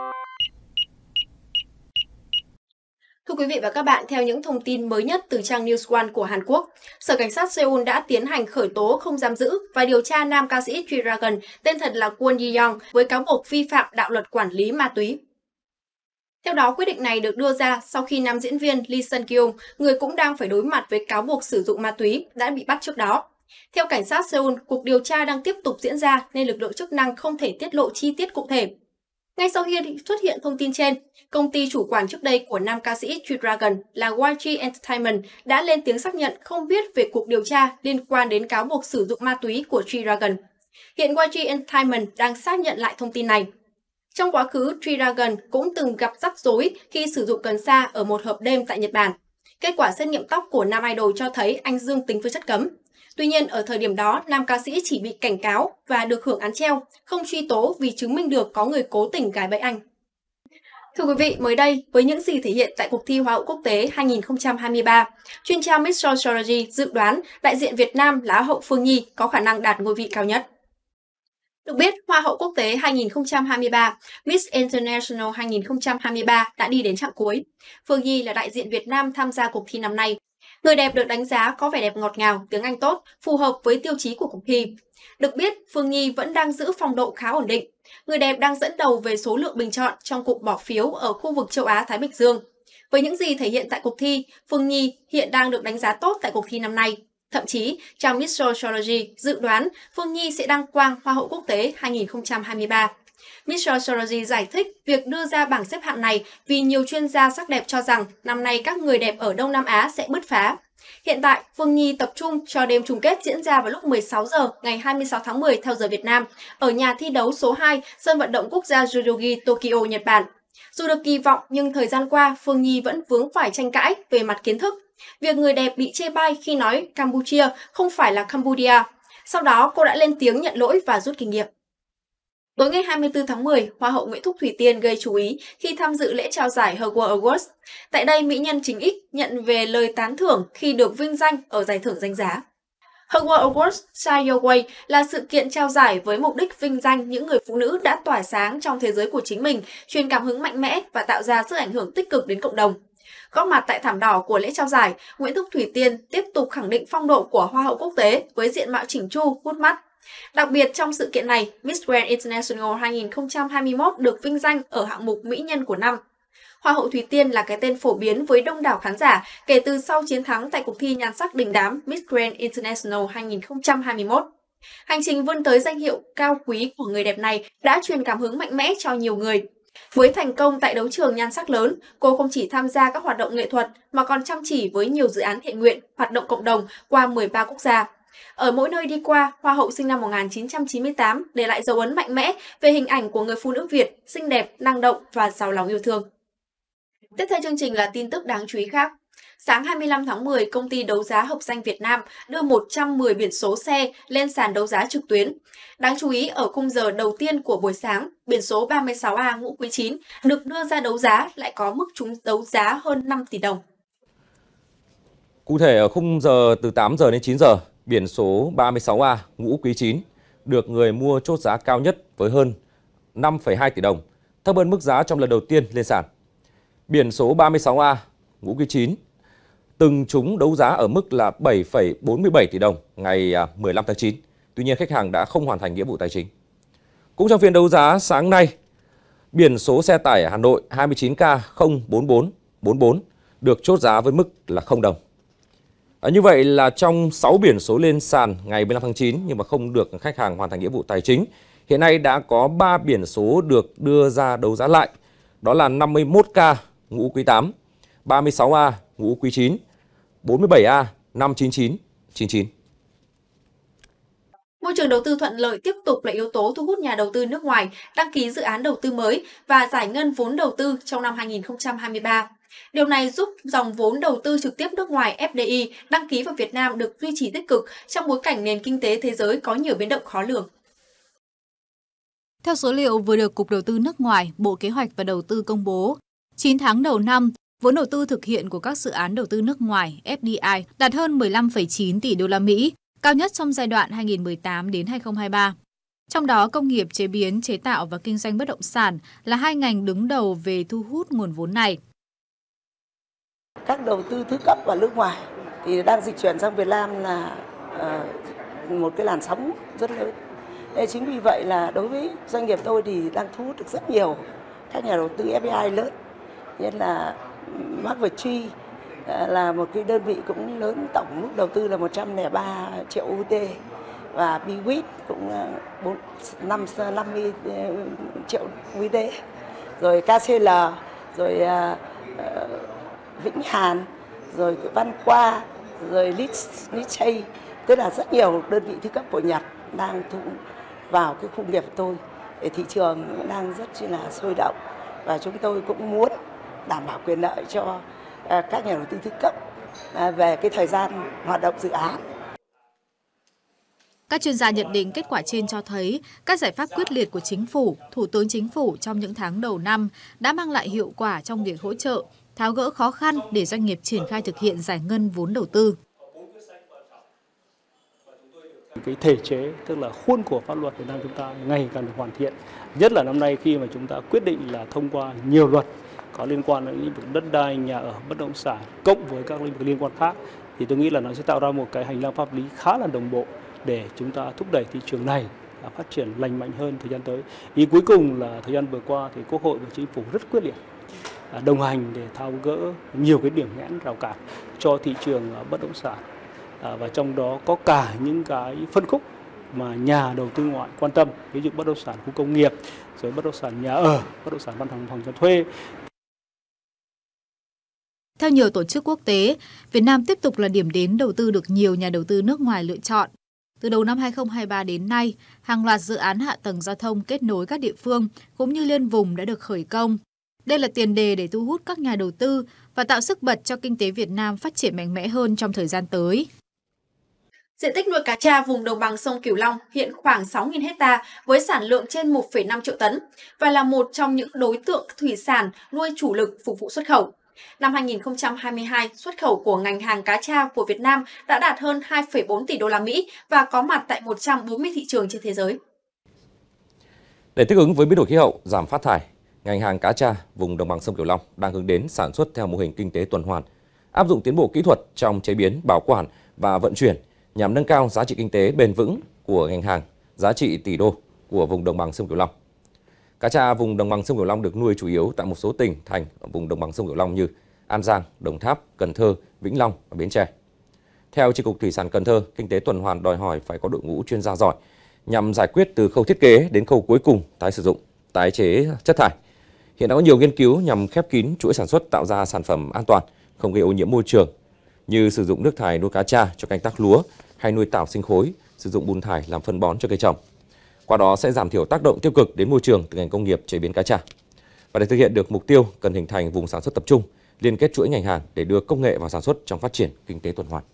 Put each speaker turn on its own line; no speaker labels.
Thưa quý vị và các bạn, theo những thông tin mới nhất từ trang News One của Hàn Quốc, Sở Cảnh sát Seoul đã tiến hành khởi tố không giam giữ và điều tra nam ca sĩ G-Dragon, tên thật là Kwon Ji-young, với cáo buộc vi phạm đạo luật quản lý ma túy. Theo đó, quyết định này được đưa ra sau khi nam diễn viên Lee Sun-kyung, người cũng đang phải đối mặt với cáo buộc sử dụng ma túy, đã bị bắt trước đó. Theo cảnh sát Seoul, cuộc điều tra đang tiếp tục diễn ra nên lực lượng chức năng không thể tiết lộ chi tiết cụ thể. Ngay sau khi xuất hiện thông tin trên, công ty chủ quản trước đây của nam ca sĩ G-Dragon là YG Entertainment đã lên tiếng xác nhận không biết về cuộc điều tra liên quan đến cáo buộc sử dụng ma túy của G-Dragon. Hiện YG Entertainment đang xác nhận lại thông tin này. Trong quá khứ, G-Dragon cũng từng gặp rắc rối khi sử dụng cần sa ở một hộp đêm tại Nhật Bản. Kết quả xét nghiệm tóc của nam idol cho thấy anh dương tính với chất cấm. Tuy nhiên, ở thời điểm đó, nam ca sĩ chỉ bị cảnh cáo và được hưởng án treo, không truy tố vì chứng minh được có người cố tình gài bẫy anh. Thưa quý vị, mới đây, với những gì thể hiện tại cuộc thi Hoa hậu quốc tế 2023, chuyên gia Miss Astrology dự đoán đại diện Việt Nam là Hậu Phương Nhi có khả năng đạt ngôi vị cao nhất. Được biết, Hoa hậu quốc tế 2023, Miss International 2023 đã đi đến chặng cuối. Phương Nhi là đại diện Việt Nam tham gia cuộc thi năm nay. Người đẹp được đánh giá có vẻ đẹp ngọt ngào, tiếng Anh tốt, phù hợp với tiêu chí của cuộc thi. Được biết, Phương Nhi vẫn đang giữ phong độ khá ổn định. Người đẹp đang dẫn đầu về số lượng bình chọn trong cuộc bỏ phiếu ở khu vực châu Á-Thái Bình Dương. Với những gì thể hiện tại cuộc thi, Phương Nhi hiện đang được đánh giá tốt tại cuộc thi năm nay. Thậm chí, trang Miss Astrology dự đoán Phương Nhi sẽ đăng quang Hoa hậu quốc tế 2023. Miss Astrology giải thích việc đưa ra bảng xếp hạng này vì nhiều chuyên gia sắc đẹp cho rằng năm nay các người đẹp ở Đông Nam Á sẽ bứt phá. Hiện tại, Phương Nhi tập trung cho đêm chung kết diễn ra vào lúc 16 giờ ngày 26 tháng 10 theo giờ Việt Nam ở nhà thi đấu số 2 sân vận động quốc gia Yodogi, Tokyo, Nhật Bản. Dù được kỳ vọng nhưng thời gian qua Phương Nhi vẫn vướng phải tranh cãi về mặt kiến thức. Việc người đẹp bị chê bai khi nói Campuchia không phải là Cambodia. Sau đó cô đã lên tiếng nhận lỗi và rút kinh nghiệm. Tối ngày 24 tháng 10, Hoa hậu Nguyễn Thúc Thủy Tiên gây chú ý khi tham dự lễ trao giải Her World Awards. Tại đây, mỹ nhân chính X nhận về lời tán thưởng khi được vinh danh ở giải thưởng danh giá. Her World Awards Shine Your Way là sự kiện trao giải với mục đích vinh danh những người phụ nữ đã tỏa sáng trong thế giới của chính mình, truyền cảm hứng mạnh mẽ và tạo ra sức ảnh hưởng tích cực đến cộng đồng. Góp mặt tại thảm đỏ của lễ trao giải, Nguyễn Thúc Thủy Tiên tiếp tục khẳng định phong độ của Hoa hậu quốc tế với diện mạo chỉnh chu, hút mắt. Đặc biệt trong sự kiện này, Miss Grand International 2021 được vinh danh ở hạng mục Mỹ nhân của năm. Hoa hậu Thủy Tiên là cái tên phổ biến với đông đảo khán giả kể từ sau chiến thắng tại cuộc thi nhan sắc đình đám Miss Grand International 2021. Hành trình vươn tới danh hiệu cao quý của người đẹp này đã truyền cảm hứng mạnh mẽ cho nhiều người. Với thành công tại đấu trường nhan sắc lớn, cô không chỉ tham gia các hoạt động nghệ thuật mà còn chăm chỉ với nhiều dự án thiện nguyện, hoạt động cộng đồng qua 13 quốc gia. Ở mỗi nơi đi qua, Hoa hậu sinh năm 1998 để lại dấu ấn mạnh mẽ về hình ảnh của người phụ nữ Việt, xinh đẹp, năng động và giàu lòng yêu thương. Tiếp theo chương trình là tin tức đáng chú ý khác. Sáng 25 tháng 10, công ty đấu giá Hợp Danh Việt Nam đưa 110 biển số xe lên sàn đấu giá trực tuyến. Đáng chú ý, ở khung giờ đầu tiên của buổi sáng, biển số 36A Ngũ Quý 9 được đưa ra đấu giá lại có mức trúng đấu giá hơn 5 tỷ đồng.
Cụ thể, ở khung giờ từ 8 giờ đến 9 giờ, biển số 36A Ngũ Quý 9 được người mua chốt giá cao nhất với hơn 5,2 tỷ đồng, thấp hơn mức giá trong lần đầu tiên lên sàn. Biển số 36A Ngũ Quý 9 từng trúng đấu giá ở mức là 7,47 tỷ đồng ngày 15 tháng 9. Tuy nhiên, khách hàng đã không hoàn thành nghĩa vụ tài chính. Cũng trong phiên đấu giá sáng nay, biển số xe tải Hà Nội 29K04444 được chốt giá với mức là 0 đồng. Như vậy là trong 6 biển số lên sàn ngày 15 tháng 9 nhưng mà không được khách hàng hoàn thành nghĩa vụ tài chính, hiện nay đã có 3 biển số được đưa ra đấu giá lại. Đó là 51K Ngũ Quý 8, 36A Ngũ Quý 9, 47A 59999.
Môi trường đầu tư thuận lợi tiếp tục là yếu tố thu hút nhà đầu tư nước ngoài đăng ký dự án đầu tư mới và giải ngân vốn đầu tư trong năm 2023. Điều này giúp dòng vốn đầu tư trực tiếp nước ngoài FDI đăng ký vào Việt Nam được duy trì tích cực trong bối cảnh nền kinh tế thế giới có nhiều biến động khó lường.
Theo số liệu vừa được Cục Đầu tư nước ngoài, Bộ Kế hoạch và Đầu tư công bố, 9 tháng đầu năm, vốn đầu tư thực hiện của các dự án đầu tư nước ngoài FDI đạt hơn 15,9 tỷ đô la Mỹ, cao nhất trong giai đoạn 2018 đến 2023. Trong đó, công nghiệp chế biến, chế tạo và kinh doanh bất động sản là hai ngành đứng đầu về thu hút nguồn vốn này.
Các đầu tư thứ cấp và nước ngoài thì đang dịch chuyển sang Việt Nam là một cái làn sóng rất lớn. Chính vì vậy là đối với doanh nghiệp tôi thì đang thu hút được rất nhiều các nhà đầu tư FDI lớn, nhất là McVitie là một cái đơn vị cũng lớn, tổng mức đầu tư là 103 triệu USD, và Bwin cũng 50 triệu USD, rồi KCL, rồi Vĩnh Hàn, rồi Văn Qua, rồi Nikkei, tức là rất nhiều đơn vị thứ cấp của Nhật đang thu vào cái khu nghiệp của tôi. Để thị trường đang rất là sôi động và chúng tôi cũng muốn đảm bảo quyền lợi cho các nhà đầu tư thứ cấp về cái thời gian hoạt động dự án.
Các chuyên gia nhận định kết quả trên cho thấy các giải pháp quyết liệt của Chính phủ, Thủ tướng Chính phủ trong những tháng đầu năm đã mang lại hiệu quả trong việc hỗ trợ, tháo gỡ khó khăn để doanh nghiệp triển khai thực hiện giải ngân vốn đầu tư.
Cái thể chế, tức là khuôn khổ pháp luật Việt Nam chúng ta ngày càng được hoàn thiện. Nhất là năm nay khi mà chúng ta quyết định là thông qua nhiều luật có liên quan đến lĩnh vực đất đai, nhà ở, bất động sản, cộng với các lĩnh vực liên quan khác, thì tôi nghĩ là nó sẽ tạo ra một cái hành lang pháp lý khá là đồng bộ để chúng ta thúc đẩy thị trường này phát triển lành mạnh hơn thời gian tới. Ý cuối cùng là thời gian vừa qua thì Quốc hội và Chính phủ rất quyết liệt đồng hành để tháo gỡ nhiều cái điểm nghẽn rào cản cho thị trường bất động sản, và trong đó có cả những cái phân khúc mà nhà đầu tư ngoại quan tâm, ví dụ bất động sản khu công nghiệp, rồi bất động sản nhà ở, bất động sản văn phòng cho thuê.
Theo nhiều tổ chức quốc tế, Việt Nam tiếp tục là điểm đến đầu tư được nhiều nhà đầu tư nước ngoài lựa chọn. Từ đầu năm 2023 đến nay, hàng loạt dự án hạ tầng giao thông kết nối các địa phương cũng như liên vùng đã được khởi công. Đây là tiền đề để thu hút các nhà đầu tư và tạo sức bật cho kinh tế Việt Nam phát triển mạnh mẽ hơn trong thời gian tới.
Diện tích nuôi cá tra vùng đồng bằng sông Cửu Long hiện khoảng 6.000 ha với sản lượng trên 1,5 triệu tấn và là một trong những đối tượng thủy sản nuôi chủ lực phục vụ xuất khẩu. Năm 2022, xuất khẩu của ngành hàng cá tra của Việt Nam đã đạt hơn 2,4 tỷ đô la Mỹ và có mặt tại 140 thị trường trên thế giới.
Để thích ứng với biến đổi khí hậu, giảm phát thải, ngành hàng cá tra vùng đồng bằng sông Cửu Long đang hướng đến sản xuất theo mô hình kinh tế tuần hoàn, áp dụng tiến bộ kỹ thuật trong chế biến, bảo quản và vận chuyển nhằm nâng cao giá trị kinh tế bền vững của ngành hàng, giá trị tỷ đô của vùng đồng bằng sông Cửu Long. Cá tra vùng đồng bằng sông Cửu Long được nuôi chủ yếu tại một số tỉnh, thành ở vùng đồng bằng sông Cửu Long như An Giang, Đồng Tháp, Cần Thơ, Vĩnh Long và Bến Tre. Theo Chi cục Thủy sản Cần Thơ, kinh tế tuần hoàn đòi hỏi phải có đội ngũ chuyên gia giỏi nhằm giải quyết từ khâu thiết kế đến khâu cuối cùng tái sử dụng, tái chế chất thải. Hiện đã có nhiều nghiên cứu nhằm khép kín chuỗi sản xuất tạo ra sản phẩm an toàn, không gây ô nhiễm môi trường, như sử dụng nước thải nuôi cá tra cho canh tác lúa hay nuôi tảo sinh khối, sử dụng bùn thải làm phân bón cho cây trồng. Qua đó sẽ giảm thiểu tác động tiêu cực đến môi trường từ ngành công nghiệp chế biến cá tra. Và để thực hiện được mục tiêu, cần hình thành vùng sản xuất tập trung, liên kết chuỗi ngành hàng để đưa công nghệ vào sản xuất trong phát triển kinh tế tuần hoàn.